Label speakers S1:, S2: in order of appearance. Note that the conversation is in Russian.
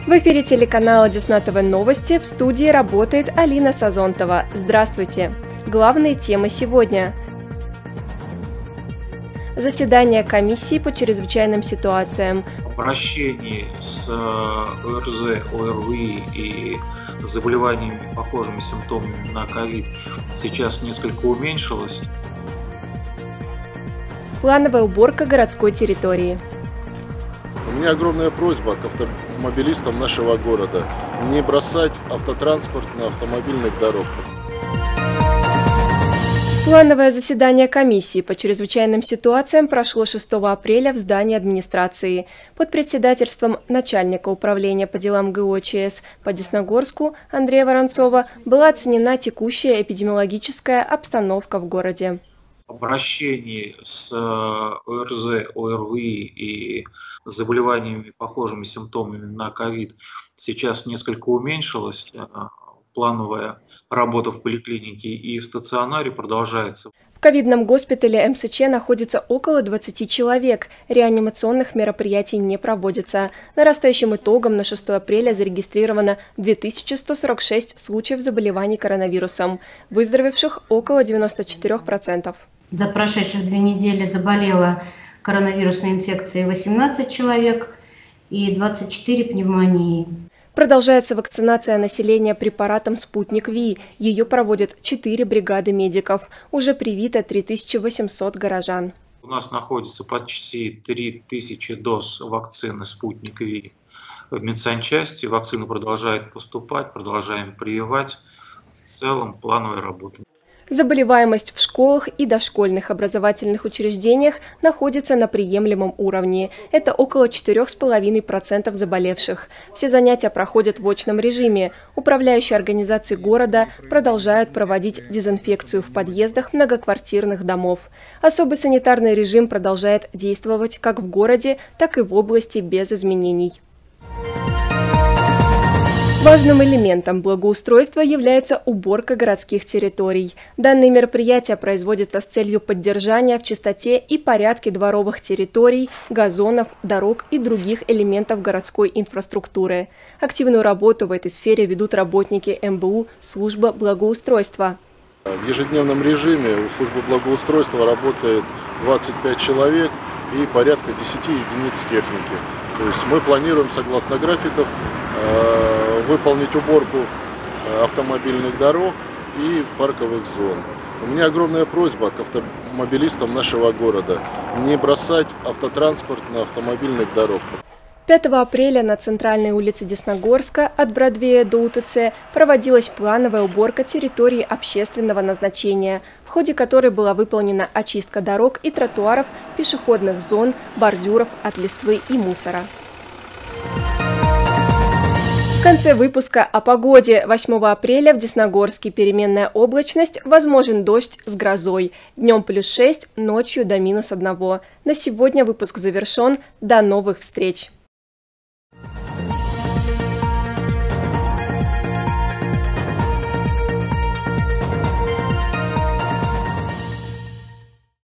S1: В эфире телеканала Десна ТВ Новости, в студии работает Алина Сазонтова. Здравствуйте! Главные темы сегодня. Заседание комиссии по чрезвычайным ситуациям.
S2: Обращений с ОРЗ, ОРВИ и заболеваниями, похожими симптомами на ковид, сейчас несколько уменьшилось.
S1: Плановая уборка городской территории.
S3: У меня огромная просьба к автомобилистам нашего города не бросать автотранспорт на автомобильных дорогах.
S1: Плановое заседание комиссии по чрезвычайным ситуациям прошло 6 апреля в здании администрации. Под председательством начальника управления по делам ГО/ЧС по Десногорску Андрея Воронцова была оценена текущая эпидемиологическая обстановка в городе.
S2: Обращений с ОРЗ, ОРВИ и заболеваниями, похожими симптомами на ковид, сейчас несколько уменьшилось. Плановая работа в поликлинике и в стационаре продолжается.
S1: В ковидном госпитале МСЧ находится около 20 человек. Реанимационных мероприятий не проводится. Нарастающим итогом на 6 апреля зарегистрировано 2146 случаев заболеваний коронавирусом. Выздоровевших около 94%.
S4: За прошедшие 2 недели заболело коронавирусной инфекцией 18 человек и 24 пневмонии.
S1: Продолжается вакцинация населения препаратом «Спутник Ви». Ее проводят 4 бригады медиков. Уже привито 3800 горожан.
S2: У нас находится почти 3000 доз вакцины «Спутник Ви» в медсанчасти. Вакцина продолжает поступать, продолжаем прививать. В целом плановая работа.
S1: Заболеваемость в школах и дошкольных образовательных учреждениях находится на приемлемом уровне. Это около 4,5% заболевших. Все занятия проходят в очном режиме. Управляющие организации города продолжают проводить дезинфекцию в подъездах многоквартирных домов. Особый санитарный режим продолжает действовать как в городе, так и в области без изменений. Важным элементом благоустройства является уборка городских территорий. Данные мероприятия производятся с целью поддержания в чистоте и порядке дворовых территорий, газонов, дорог и других элементов городской инфраструктуры. Активную работу в этой сфере ведут работники МБУ «Служба благоустройства».
S3: В ежедневном режиме у службы благоустройства работает 25 человек и порядка 10 единиц техники. То есть мы планируем, согласно графиков, выполнить уборку автомобильных дорог и парковых зон. У меня огромная просьба к автомобилистам нашего города не бросать автотранспорт на автомобильных дорогах.
S1: 5 апреля на центральной улице Десногорска от Бродвея до УТЦ проводилась плановая уборка территории общественного назначения, в ходе которой была выполнена очистка дорог и тротуаров, пешеходных зон, бордюров от листвы и мусора. В конце выпуска о погоде. 8 апреля в Десногорске переменная облачность, возможен дождь с грозой. Днем +6, ночью до -1. На сегодня выпуск завершен. До новых встреч!